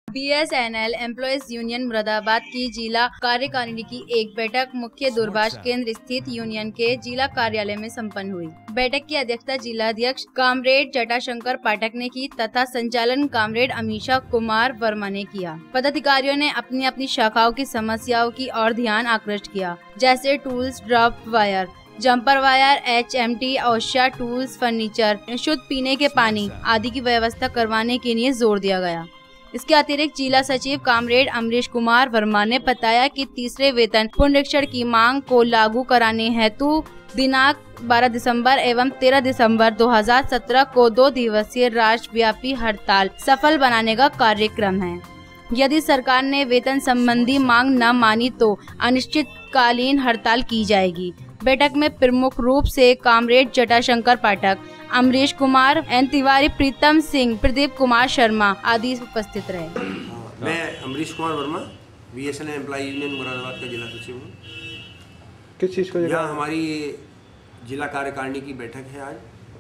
BSNL employees union Moradabad की जिला कार्यकारिणी की एक बैठक मुख्य दूरभाष केंद्र स्थित यूनियन के जिला कार्यालय में संपन्न हुई। बैठक की अध्यक्षता जिलाध्यक्ष कामरेड जटाशंकर पाठक ने की तथा संचालन कामरेड अमीषा कुमार वर्मा ने किया। पदाधिकारियों ने अपनी अपनी शाखाओं की समस्याओं की ओर ध्यान आकृष्ट किया, जैसे tools, drop wire, jumper wire, HMT, ओशा टूल्स, फर्नीचर, शुद्ध पीने के पानी आदि की व्यवस्था करवाने के लिए जोर दिया गया। इसके अतिरिक्त जिला सचिव कामरेड अमरीश कुमार वर्मा ने बताया कि तीसरे वेतन पुनरीक्षण की मांग को लागू कराने हेतु दिनांक 12 दिसंबर एवं 13 दिसंबर 2017 को 2 दिवसीय राष्ट्रव्यापी हड़ताल सफल बनाने का कार्यक्रम है। यदि सरकार ने वेतन संबंधी मांग न मानी तो अनिश्चितकालीन हड़ताल की जाएगी। बैठक में प्रमुख रूप से कामरेड जटाशंकर पाठक, अमरीश कुमार, एन तिवारी, प्रीतम सिंह, प्रदीप कुमार शर्मा आदि उपस्थित रहे। मैं Amrish Kumar Verma BSNL employee union Moradabad का जिला सचिव हूँ। किस चीज़ को यहाँ हमारी जिला कार्यकारिणी की बैठक है आज,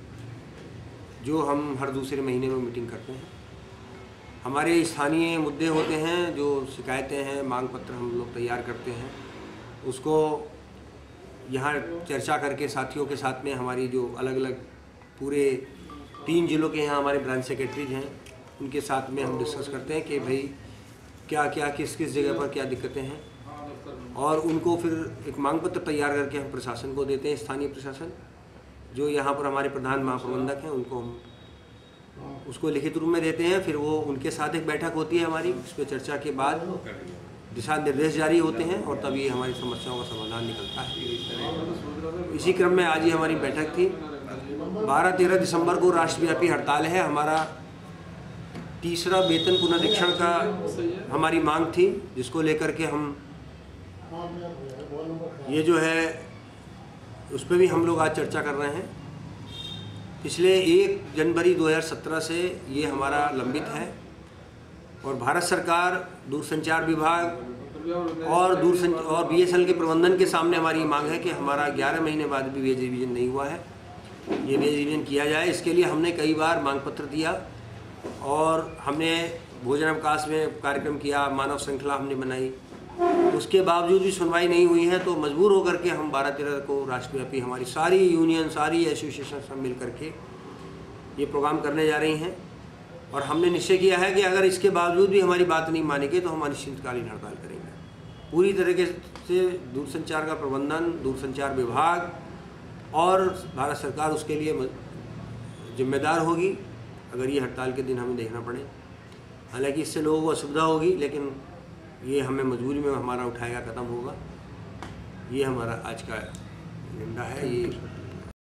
जो हम हर दूसरे महीने में मीटिंग करते हैं। हमारे स्थानीय मुद्दे होते हैं, जो शिकायतें हैं, मांग पत्र हम लोग तैयार करते हैं, उसको यहाँ चर्चा करके साथियों के साथ में हमारी जो अलग अलग पूरे 3 जिलों के यहाँ हमारे ब्रांच सेक्रेटरीज हैं, उनके साथ में हम डिस्कस करते हैं कि भाई क्या क्या किस किस जगह पर क्या दिक्कतें हैं, और उनको फिर एक मांग पत्र तैयार करके हम प्रशासन को देते हैं। स्थानीय प्रशासन जो यहाँ पर हमारे प्रधान महाप्रबंधक हैं, उनको हम उसको लिखित रूप में देते हैं। फिर वो उनके साथ एक बैठक होती है हमारी, उस पर चर्चा के बाद दिशा निर्देश जारी होते हैं और तभी हमारी समस्याओं का समाधान निकलता है। इसी क्रम में आज ही हमारी बैठक थी। 12-13 दिसंबर को राष्ट्रव्यापी हड़ताल है। हमारा तीसरा वेतन पुनरीक्षण का हमारी मांग थी, जिसको लेकर के हम ये जो है उस पर भी हम लोग आज चर्चा कर रहे हैं। पिछले 1 जनवरी 2017 से ये हमारा लंबित है और भारत सरकार, दूरसंचार विभाग और BSNL के प्रबंधन के सामने हमारी मांग है कि हमारा 11 महीने बाद भी वेज रिवीजन नहीं हुआ है, ये वेज रिवीजन किया जाए। इसके लिए हमने कई बार मांग पत्र दिया और हमने भोजन अवकाश में कार्यक्रम किया, मानव श्रृंखला हमने बनाई। उसके बावजूद भी सुनवाई नहीं हुई है, तो मजबूर होकर के हम 12-13 को राष्ट्रव्यापी हमारी सारी यूनियन, सारी एसोसिएशन सब मिल करके ये प्रोग्राम करने जा रही हैं। और हमने निश्चय किया है कि अगर इसके बावजूद भी हमारी बात नहीं मानेंगे तो हम अनिश्चितकालीन हड़ताल करेंगे। पूरी तरीके से दूरसंचार का प्रबंधन, दूरसंचार विभाग और भारत सरकार उसके लिए जिम्मेदार होगी अगर ये हड़ताल के दिन हमें देखना पड़े। हालांकि इससे लोगों को असुविधा होगी, लेकिन ये हमें मजबूरी में हमारा उठाएगा कदम होगा। ये हमारा आज का एजेंडा है। ये